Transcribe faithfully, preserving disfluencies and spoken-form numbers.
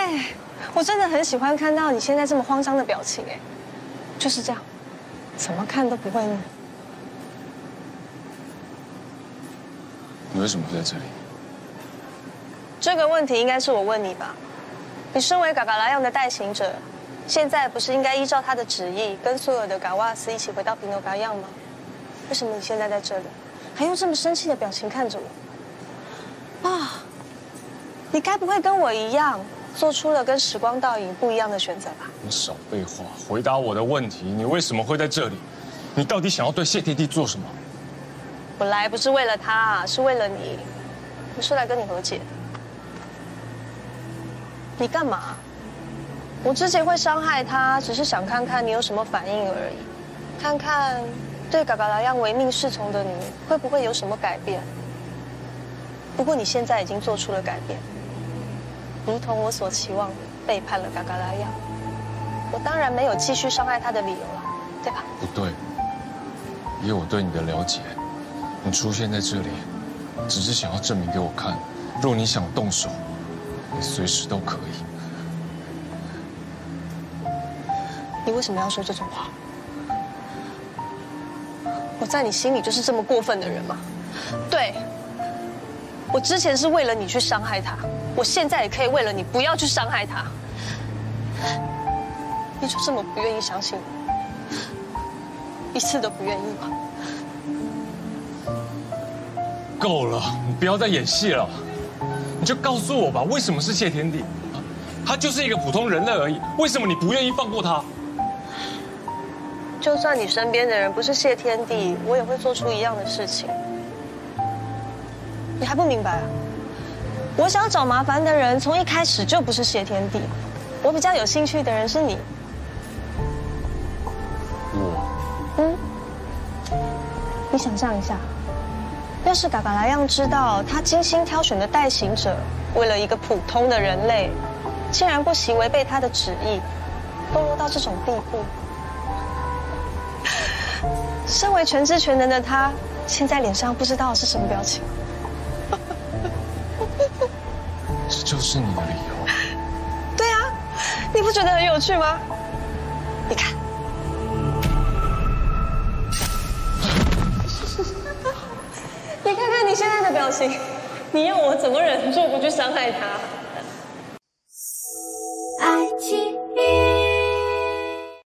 哎，我真的很喜欢看到你现在这么慌张的表情，哎，就是这样，怎么看都不会腻。 你为什么会在这里？ 这个问题应该是我问你吧？你身为嘎嘎拉样的代行者，现在不是应该依照他的旨意，跟所有的嘎瓦斯一起回到平诺嘎样吗？为什么你现在在这里，还用这么生气的表情看着我？啊，你该不会跟我一样，做出了跟时光倒影不一样的选择吧？ 你少废话，回答我的问题，你为什么会在这里？你到底想要对谢天帝做什么？ 我来不是为了他，是为了你，我是来跟你和解的。你干嘛？我之前会伤害他，只是想看看你有什么反应而已，看看对嘎嘎拉样唯命是从的你会不会有什么改变。不过你现在已经做出了改变，如同我所期望的，背叛了嘎嘎拉样。我当然没有继续伤害他的理由了，对吧？ 不对，以我对你的了解，你出现在这里，只是想要证明给我看，若你想动手，你随时都可以。 你为什么要说这种话？我在你心里就是这么过分的人吗？对，我之前是为了你去伤害他，我现在也可以为了你不要去伤害他。你就这么不愿意相信我？一次都不愿意吗？ 够了，你不要再演戏了，你就告诉我吧，为什么是谢天帝？他就是一个普通人类而已，为什么你不愿意放过他？ 就算你身边的人不是谢天帝，我也会做出一样的事情。你还不明白啊？我想要找麻烦的人，从一开始就不是谢天帝。我比较有兴趣的人是你。 我？ 嗯。你想象一下，要是嘎嘎拉样知道他精心挑选的代行者，为了一个普通的人类，竟然不惜违背他的旨意，堕落到这种地步。身为全知全能的他，现在脸上不知道是什么表情。 这就是你的理由？ 对啊，你不觉得很有趣吗？你看，你看看你现在的表情，你要我怎么忍住不去伤害他？ 爱情。